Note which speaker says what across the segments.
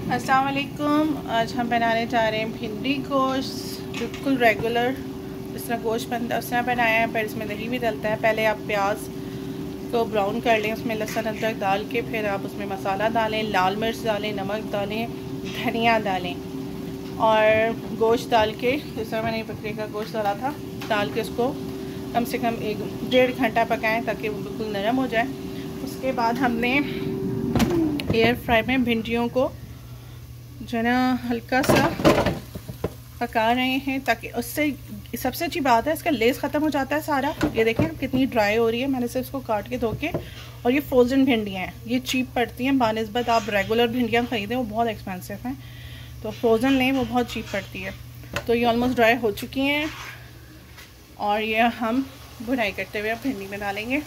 Speaker 1: अस्सलाम वालेकुम। आज हम बनाने जा रहे हैं भिंडी गोश्त, बिल्कुल रेगुलर जिस तरह गोश्त बनता है उस तरह बनाया है, पर इसमें दही भी डलता है। पहले आप प्याज को ब्राउन कर लें, उसमें लहसुन अदरक डाल के फिर आप उसमें मसाला डालें, लाल मिर्च डालें, नमक डालें, धनिया डालें और गोश्त डाल के, जिस तरह मैंने बकरे का गोश्त डाला था, डाल के उसको कम से कम 1-1.5 घंटा पकाएं ताकि वो बिल्कुल नरम हो जाए। उसके बाद हमने एयर फ्राई में भिंडियों को जो है ना हल्का सा पका रहे हैं, ताकि उससे सबसे अच्छी बात है इसका लेस ख़त्म हो जाता है सारा। ये देखें कितनी ड्राई हो रही है, मैंने सिर्फ इसको काट के धो के। और ये फ्रोज़न भिंडियाँ हैं, ये चीप पड़ती हैं बानिस्बत आप रेगुलर भिंडियाँ ख़रीदें वो बहुत एक्सपेंसिव हैं, तो फ्रोज़न लें वो बहुत चीप पड़ती है। तो ये ऑलमोस्ट ड्राई हो चुकी हैं और ये हम भुनाई करते हुए अब भिंडी में डालेंगे।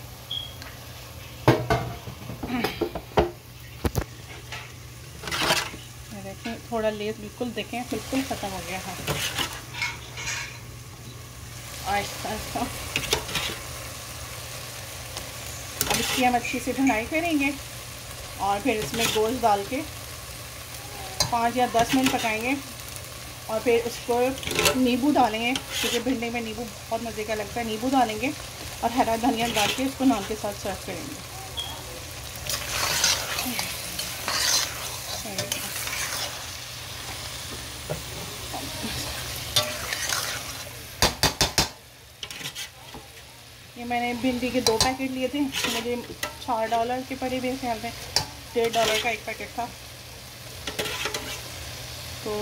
Speaker 1: देखें थोड़ा लेस बिल्कुल देखें बिल्कुल ख़त्म हो गया है। आहिस्ता आहिस्ता अब इसकी हम अच्छी से भुनाई करेंगे और फिर इसमें गोश्त डाल के 5 या 10 मिनट पकाएंगे और फिर उसको नींबू डालेंगे, क्योंकि भिंडी में नींबू बहुत मज़े का लगता है। नींबू डालेंगे और हरा धनिया डाल के इसको नान के साथ सर्व करेंगे। ये मैंने भिंडी के 2 पैकेट लिए थे, मुझे $4 के पड़े मेरे ख्याल में, $1.5 का एक पैकेट था। तो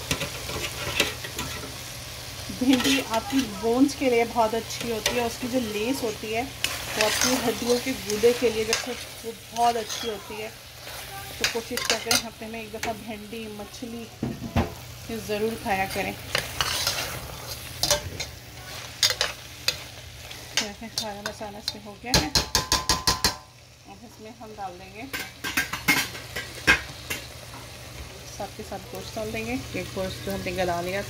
Speaker 1: भिंडी आपकी बोन्स के लिए बहुत अच्छी होती है, उसकी जो लेस होती है वो आपकी हड्डियों के गूदे के लिए जैसे वो बहुत अच्छी होती है। तो कोशिश करते हैं हफ्ते में एक दफ़ा भिंडी मछली ज़रूर खाया करें। सारा मसाला इसमें हो गया है, अब इसमें हम डाल देंगे साथ के साथ गोश्त डाल देंगे। ये गोश्त जो हमने गला लिया,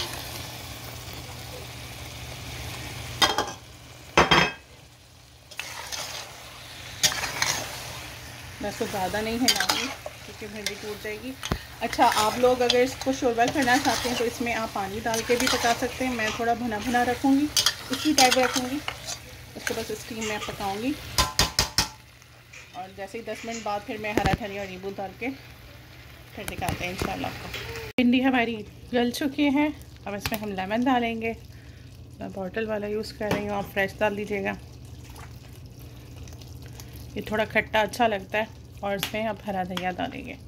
Speaker 1: मैं इसको ज़्यादा नहीं हिलाऊंगी क्योंकि भिंडी टूट जाएगी। अच्छा, आप लोग अगर इसको शोरबा करना चाहते हैं तो इसमें आप पानी डाल के भी पका सकते हैं। मैं थोड़ा भुना भुना रखूँगी, इसी टाइप रखूँगी, उसको बस स्टीम में पकाऊंगी और जैसे ही 10 मिनट बाद फिर मैं हरा धनिया और नींबू डाल के फिर दिखाते हैं इंशाल्लाह आपको। भिंडी हमारी गल चुकी है, अब इसमें हम लेमन डालेंगे। मैं बॉटल वाला यूज़ कर रही हूँ, आप फ्रेश डाल दीजिएगा, ये थोड़ा खट्टा अच्छा लगता है। और इसमें अब हरा धनिया डालेंगे।